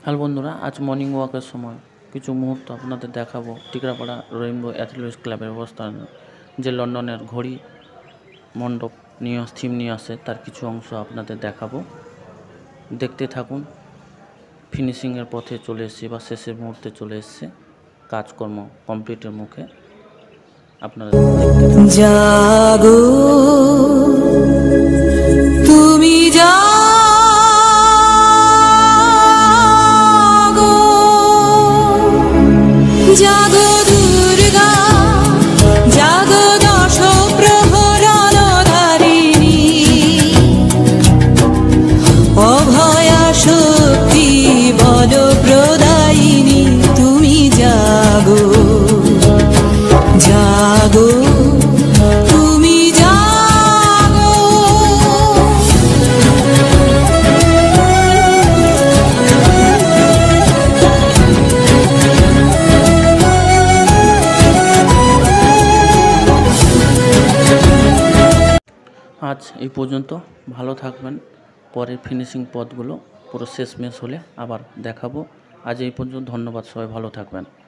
Hello বন্ধুরা, আজ morning ওয়াকের সময় কিছু মুহূর্ত আপনাদের দেখাবো টিকরাপাড়া রেইনবো অ্যাথলেটিক্স ক্লাবের অবস্থান, যে লন্ডনের ঘড়ি মণ্ডপ নিয়ে থিম নিয়ে আসে তার কিছু অংশ আপনাদের দেখাবো। দেখতে থাকুন। ফিনিশিংয়ের পথে চলে এসেছি বা শেষের মুহূর্তে চলে এসছে, কাজকর্ম কমপ্লিটের মুখে। আপনারা দেখতে থাকুন। জাগো তুমি জাগো, জাগো দুর্গা, জাগো দশ প্রহরণধারিণী, অভয়া শক্তি বল প্রদায়িনী। তুমি জাগো, জাগো তুমি জাগো। আজ এই পর্যন্ত, ভালো থাকবেন। পরের ফিনিশিং পথগুলো পুরো শেষমেশ হলে আবার দেখাবো। আজ এই পর্যন্ত, ধন্যবাদ, সবাই ভালো থাকবেন।